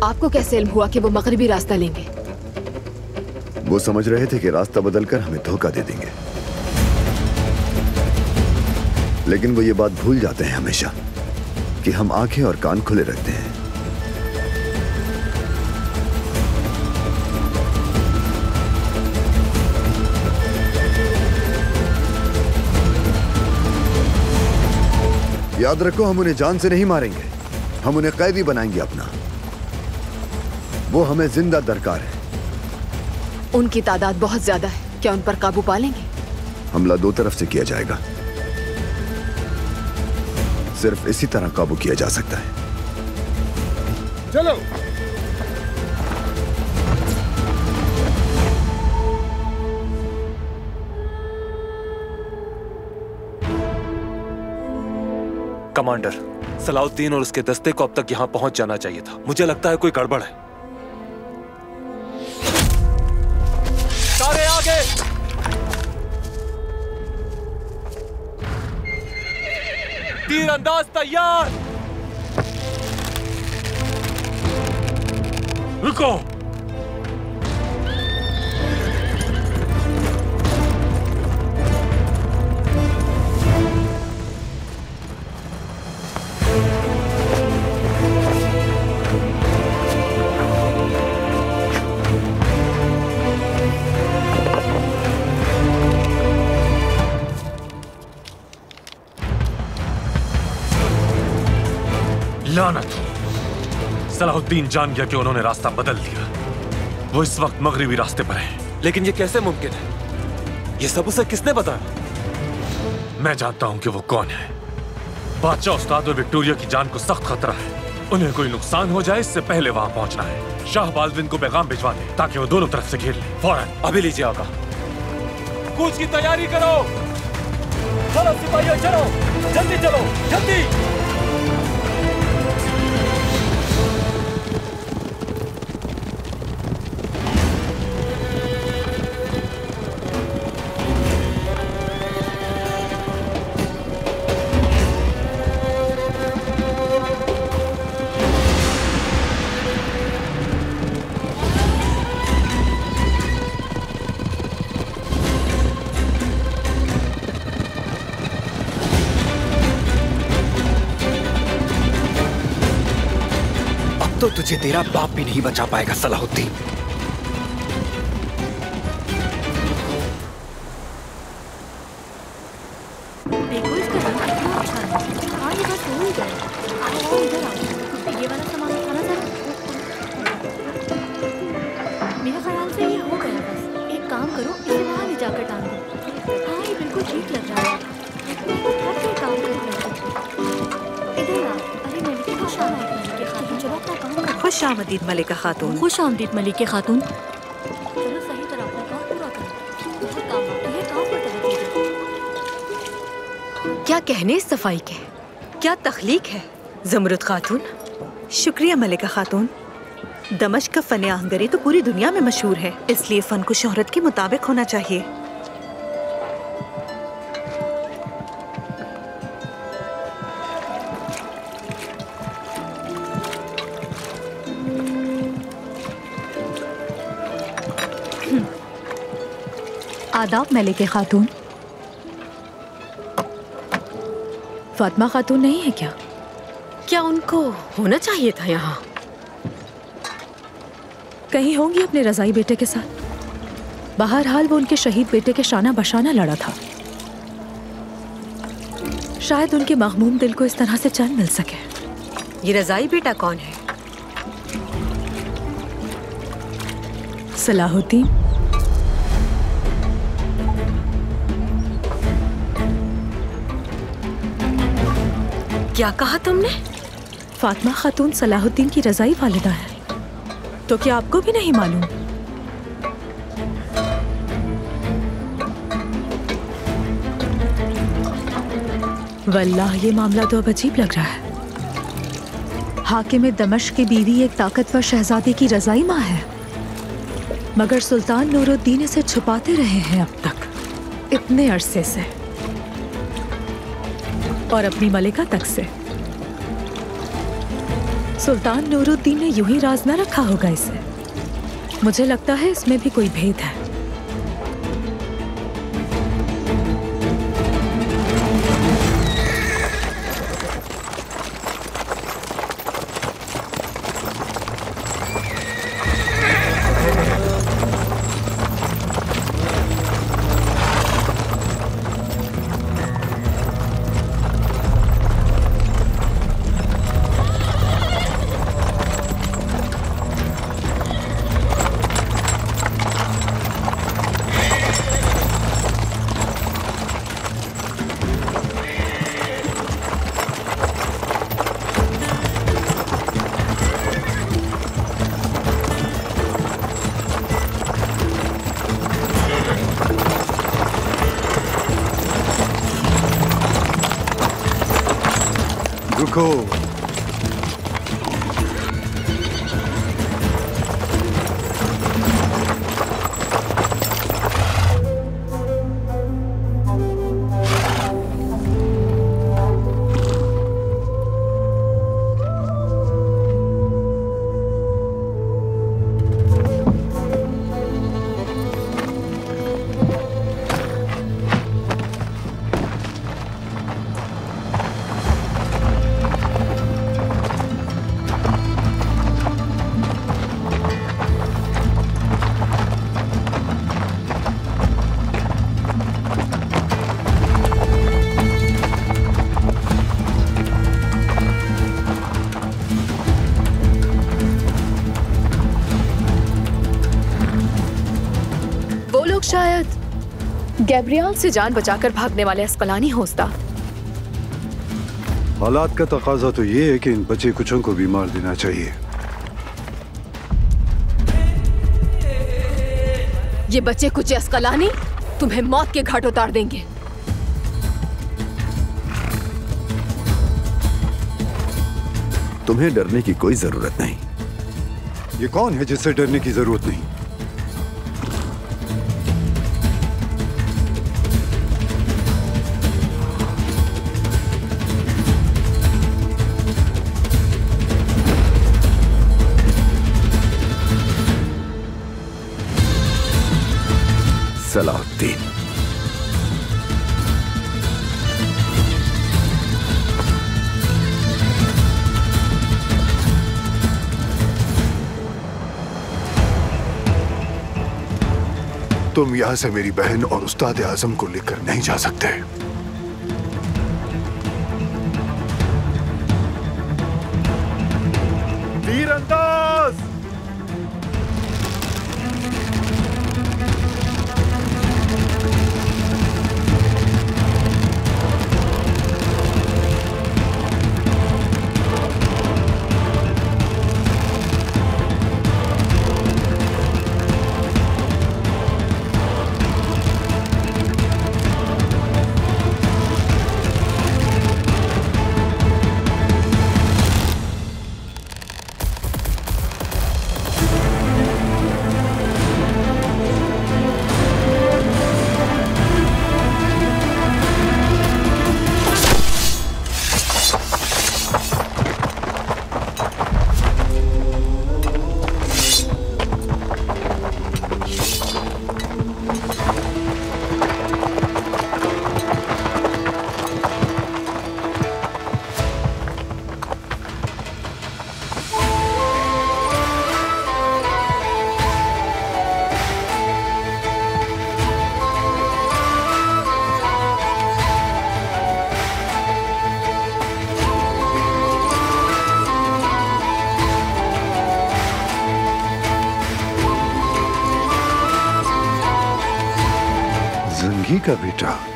आपको कैसे इल्म हुआ कि वो मगरिबी रास्ता लेंगे? वो समझ रहे थे कि रास्ता बदलकर हमें धोखा दे देंगे, लेकिन वो ये बात भूल जाते हैं हमेशा कि हम आंखें और कान खुले रखते हैं। याद रखो, हम उन्हें जान से नहीं मारेंगे, हम उन्हें कैदी बनाएंगे अपना। वो हमें जिंदा दरकार है। उनकी तादाद बहुत ज्यादा है, क्या उन पर काबू पा लेंगे? हमला दो तरफ से किया जाएगा, सिर्फ इसी तरह काबू किया जा सकता है। चलो। कमांडर, सलाउद्दीन और उसके दस्ते को अब तक यहां पहुंच जाना चाहिए था। मुझे लगता है कोई गड़बड़ है। सारे आगे। तीरंदाज तैयार। रुको। लानत हो। सलाहुद्दीन जान गया कि उन्होंने रास्ता बदल दिया। वो इस वक्त मगरिबी रास्ते पर है। लेकिन ये कैसे मुमकिन है? ये सब उसे किसने बताया? मैं जानता हूं कि वो कौन है। बादशाह उस्ताद और विक्टोरिया की जान को सख्त खतरा है। उन्हें कोई नुकसान हो जाए इससे पहले वहां पहुंचना है। शाह बाल्दविन को पैगाम भिजवा दे ताकि वो दोनों तरफ से घेर ले। फौरन। अभी लीजिए आका। कूच की तैयारी करो। चलो सिपाहियों, चलो जल्दी, चलो जल्दी। तो तुझे तेरा बाप भी नहीं बचा पाएगा सलाहुद्दीन। देखो इसका रंग कितना अच्छा है। हाँ ये बस हो ही गया। आओ इधर आओ, ये वाला सामान उठाना जरा। मेरे ख्याल से ये हो गया बस। एक काम करो, इसे वहाँ ले जाकर टांग दो। हाँ ये बिल्कुल ठीक लग रहा है। हर कोई काम कर रहा है। इधर आ। अरे मलिका खुश आमदीद मलिका खातून, चलो अपना काम करो। खुश आमदीद मलिका खातून। खुश आमदीद मलिका खातून। चलो सही तरह अपना काम पूरा करो। बहुत काम बाकी है, काम पर तवज्जो दो। क्या कहने इस सफाई के, क्या तख्लीक है ज़मरुद खातून। शुक्रिया मलिका खातून। दमश्क का फ़न आहंगरी तो पूरी दुनिया में मशहूर है, इसलिए फ़न को शोहरत के मुताबिक होना चाहिए। आदाब मलिका खातून। फातिमा खातून नहीं है क्या? क्या उनको होना चाहिए था यहाँ? कहीं होंगी अपने रज़ाई बेटे के साथ। बहरहाल वो उनके शहीद बेटे के शाना बशाना लड़ा था। शायद उनके मग़मूम दिल को इस तरह से चैन मिल सके। ये रज़ाई बेटा कौन है? सलाहुद्दीन। क्या कहा तुमने? फातिमा खातून सलाहुद्दीन की रज़ाई वालिदा है। तो क्या आपको भी नहीं मालूम? वल्लाह ये मामला तो अब अजीब लग रहा है। हाकिम दमश्क की बीवी एक ताकतवर शहजादी की रज़ाई माँ है, मगर सुल्तान नूरुद्दीन इसे छुपाते रहे हैं अब तक इतने अरसे से, और अपनी मलिका तक से। सुल्तान नूरुद्दीन ने यूं ही राज न रखा होगा इसे। मुझे लगता है इसमें भी कोई भेद है। रुको। शायद गैब्रियल से जान बचाकर भागने वाले अस्कलानी हो उस्ताद। हालात का तकाजा तो ये है कि इन बच्चे कुछों को भी मार देना चाहिए। ये बच्चे कुछ अस्कलानी तुम्हें मौत के घाट उतार देंगे। तुम्हें डरने की कोई जरूरत नहीं। ये कौन है जिससे डरने की जरूरत नहीं? सलाहुद्दीन। तुम यहां से मेरी बहन और उस्ताद आजम को लेकर नहीं जा सकते। तीरंदाज! जंगी का बेटा